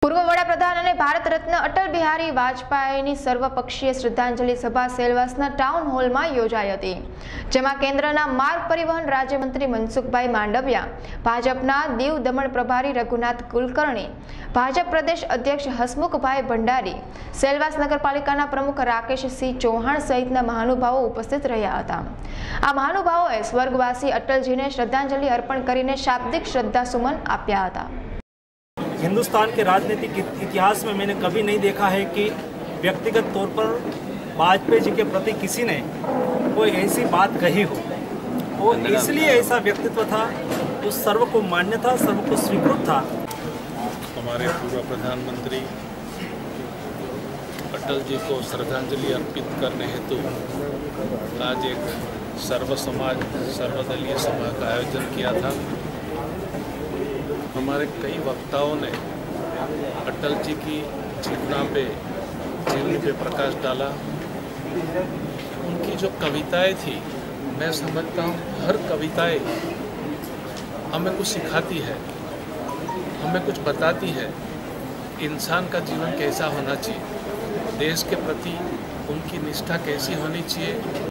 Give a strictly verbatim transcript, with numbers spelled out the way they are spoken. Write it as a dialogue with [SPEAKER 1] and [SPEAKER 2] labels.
[SPEAKER 1] પૂર્વ વડાપ્રધાન અને ભારત રત્ન અટલ બિહારી વાજપેયીની સર્વપક્ષીય શ્રદ્ધાંજલિ સભા સેલવાસના ટાઉન હોલમાં યોજાઈ હતી, જેમાં કેન્દ્રના માર્ગ પરિવહન રાજ્યમંત્રી મનસુખભાઈ માંડવિયા, ભાજપના દીવ દમણ પ્રભારી રઘુનાથ કુલકર્ણી, ભાજપ પ્રદેશ અધ્યક્ષ હસમુખભાઈ ભંડારી, સેલવાસ નગરપાલિકાના પ્રમુખ રાકેશસિંહ ચૌહાણ સહિતના મહાનુભાવો ઉપસ્થિત રહ્યા હતા। આ મહાનુભાવોએ સ્વર્ગવાસી અટલજીને શ્રદ્ધાંજલિ અર્પણ કરીને શાબ્દિક શ્રદ્ધાસુમન આપ્યા હતા।
[SPEAKER 2] हिंदुस्तान के राजनीतिक इतिहास में मैंने कभी नहीं देखा है कि व्यक्तिगत तौर पर वाजपेयी जी के प्रति किसी ने कोई ऐसी बात कही हो। वो इसलिए ऐसा व्यक्तित्व था, जो सर्व को मान्य था, सर्व को स्वीकृत था।
[SPEAKER 3] हमारे पूर्व प्रधानमंत्री अटल जी को श्रद्धांजलि अर्पित करने हेतु आज एक सर्व समाज सर्वदलीय सभा का आयोजन किया था। हमारे कई वक्ताओं ने अटल जी की जीवना पे जीवनी पे प्रकाश डाला। उनकी जो कविताएं थी, मैं समझता हूँ हर कविताएं हमें कुछ सिखाती है, हमें कुछ बताती है। इंसान का जीवन कैसा होना चाहिए, देश के प्रति उनकी निष्ठा कैसी होनी चाहिए।